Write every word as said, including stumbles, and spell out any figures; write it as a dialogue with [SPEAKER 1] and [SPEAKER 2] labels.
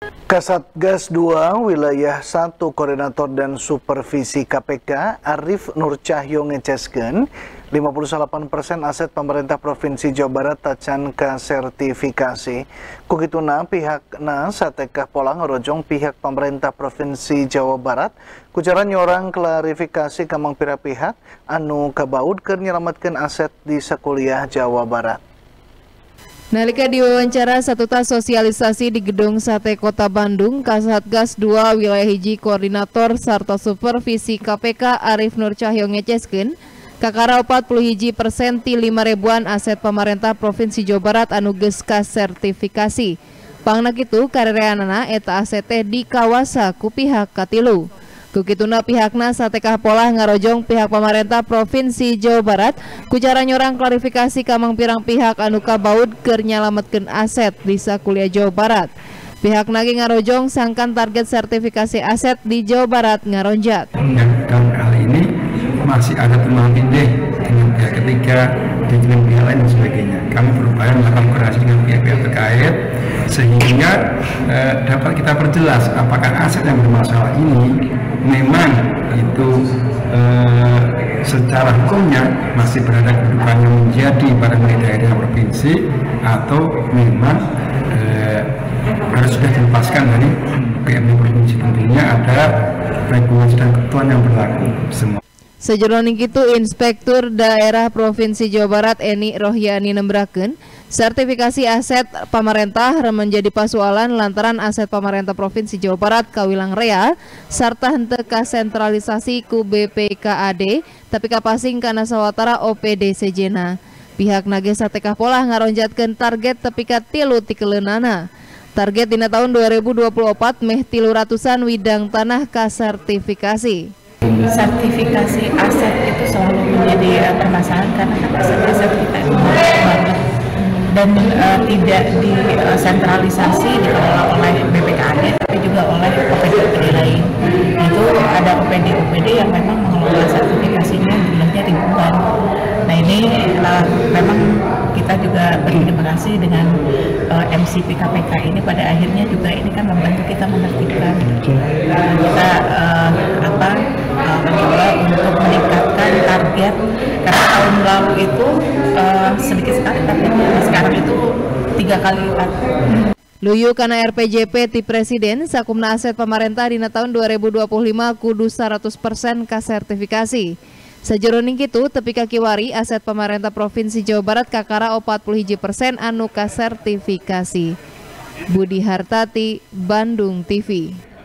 [SPEAKER 1] Kasatgas dua Wilayah satu Koordinator dan Supervisi K P K Arif Nur Cahyo ngeceskeun lima puluh delapan persen aset pemerintah Provinsi Jawa Barat tacan ka sertifikasi. Kukituna pihakna satekah pola ngerojong pihak pemerintah Provinsi Jawa Barat kucara nyorang klarifikasi kamang pira pihak anu kabaud keur nyelametkeun aset di sakuliah Jawa Barat.
[SPEAKER 2] Nalika diwawancara satuta sosialisasi di Gedung Sate Kota Bandung, Kasatgas dua Wilayah hiji Koordinator sarta Supervisi K P K Arif Nur Cahyo ngeceskeun kakara empat puluh satu persen ti lima ribuan aset pemerintah Provinsi Jawa Barat anu geus kasertifikasi. Pangna kitu karereanana eta aset teh dikawasa ku pihak katilu. Kukituna pihakna satekah pola ngarojong pihak pemerintah Provinsi Jawa Barat kucara nyorang klarifikasi kamang pirang pihak anu kabaud keur nyalametkeun aset di sakuliah Jawa Barat. Pihak nagi ngarojong sangkan target sertifikasi aset di Jawa Barat ngaronjat.
[SPEAKER 3] Dalam hal ini masih ada tumpang tindih dengan pihak ketiga dengan pihak lain dan sebagainya. Kami berupaya melakukan koordinasi dengan pihak-pihak terkait sehingga eh, dapat kita perjelas apakah aset yang bermasalah ini memang itu eh, secara hukumnya masih berada kedudukannya menjadi pada daerah provinsi atau memang eh, harus sudah dilepaskan dari P M D provinsi. Tentunya ada regulasi dan ketentuan yang berlaku semua.
[SPEAKER 2] Sejroning kitu Inspektur Daerah Provinsi Jawa Barat Eni Rohyani nembrakeun sertifikasi aset pemerintah menjadi pasualan lantaran aset pemerintah Provinsi Jawa Barat kawilang rea sarta henteu kasentralisasi ku B P K A D tapi kapasing kana sawatara O P D sejena. Pihak nage satekah pola ngaronjatkeun target tepi ka tilu ti keleunana. Target dina tahun dua ribu dua puluh empat meh tilu ratusan widang tanah kasertifikasi.
[SPEAKER 4] Sertifikasi aset itu selalu menjadi uh, permasalahan karena kan aset-aset kita itu banyak dan uh, tidak disentralisasi uh, dikelola oleh B P K A D tapi juga oleh O P D O P D lain. Itu ada O P D O P D yang memang mengelola sertifikasinya jumlahnya ribuan. Nah ini uh, memang kita juga berterima kasih dengan uh, M C P K P K ini pada akhirnya juga ini kan membantu kita menertibkan uh, kita uh, apa uh, mencoba untuk meningkatkan target karena tahun lalu itu uh, sedikit sekali targetnya, sekarang itu tiga kali lipat.
[SPEAKER 2] Luyu kana R P J P ti Presiden sakumna aset pemerintah dina tahun dua ribu dua puluh lima kudu seratus persen kasertifikasi. Sajeroning kitu tepi ka kiwari aset pemerintah Provinsi Jawa Barat kakara empat puluh satu persen anu kasertifikasi. Budi Hartati, Bandung T V.